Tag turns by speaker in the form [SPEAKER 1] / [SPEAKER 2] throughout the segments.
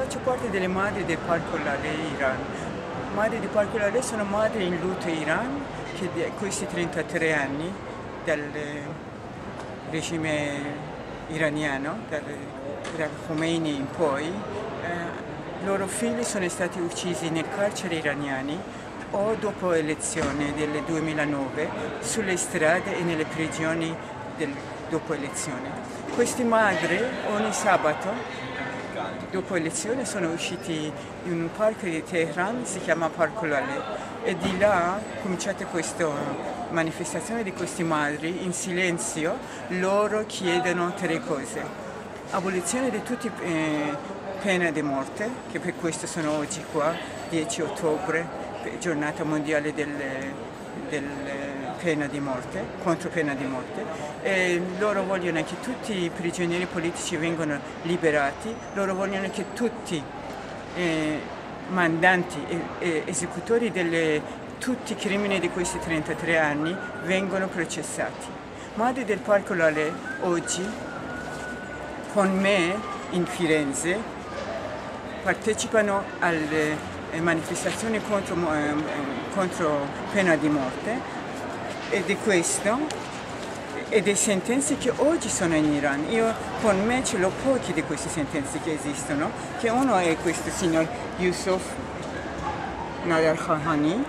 [SPEAKER 1] faccio parte delle madri del Parco Laleh Iran. Madri del Parco Laleh sono madri in lutto Iran che questi 33 anni dal regime iraniano, da Khomeini in poi, i loro figli sono stati uccisi nel carcere iraniani o dopo elezione del 2009 sulle strade e nelle prigioni dopo elezione. Queste madri ogni sabato dopo elezione sono usciti in un parco di Teheran, si chiama Parco Laleh, e di là è cominciata questa manifestazione di queste madri. In silenzio loro chiedono tre cose: abolizione di tutte pena di morte, che per questo sono oggi qua, 10 ottobre, giornata mondiale del pena di morte, contro pena di morte, e loro vogliono che tutti i prigionieri politici vengano liberati, loro vogliono che tutti i mandanti e esecutori di tutti i crimini di questi 33 anni vengano processati. Madri del Parco Laleh oggi con me in Firenze partecipano alle manifestazioni contro pena di morte, e di questo e delle sentenze che oggi sono in Iran. Io con me ce l'ho pochi di queste sentenze che esistono, che uno è questo signor Yusuf Nadarkhani.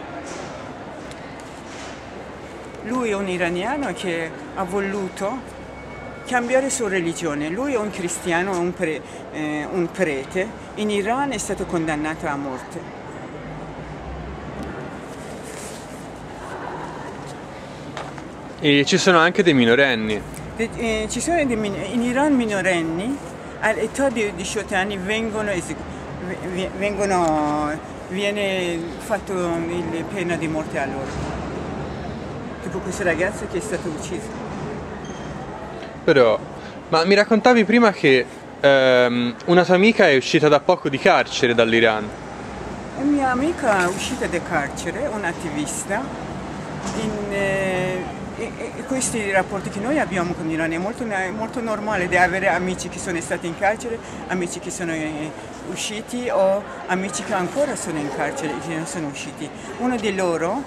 [SPEAKER 1] Lui è un iraniano che ha voluto cambiare sua religione. Lui è un cristiano, un prete. In Iran è stato condannato a morte.
[SPEAKER 2] E ci sono anche dei minorenni.
[SPEAKER 1] Ci sono in Iran minorenni all'età di 18 anni viene fatto la pena di morte a loro. Tipo questo ragazzo che è stato ucciso.
[SPEAKER 2] Però, ma mi raccontavi prima che una tua amica è uscita da poco di carcere dall'Iran.
[SPEAKER 1] Una mia amica è uscita da carcere, un'attivista. E questi rapporti che noi abbiamo con l'Iran è molto normale di avere amici che sono stati in carcere, amici che sono usciti o amici che ancora sono in carcere e che non sono usciti. Uno di loro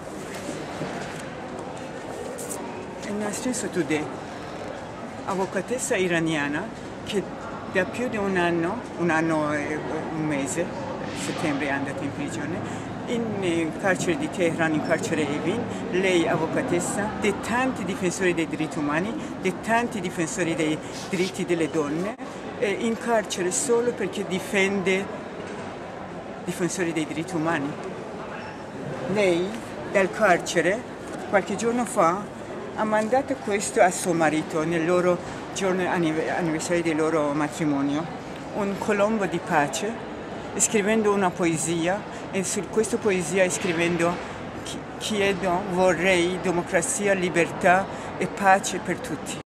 [SPEAKER 1] è Nasrin Sotoudeh, avvocatessa iraniana che da più di un anno e un mese, a settembre è andata in prigione, in carcere di Teheran, in carcere Evin. Lei è avvocatessa di tanti difensori dei diritti umani, di tanti difensori dei diritti delle donne, è in carcere solo perché difende difensori dei diritti umani. Lei dal carcere qualche giorno fa ha mandato questo a suo marito nel loro giorno anniversario del loro matrimonio, un colombo di pace, scrivendo una poesia, e su questa poesia scrivendo: chiedo, vorrei democrazia, libertà e pace per tutti.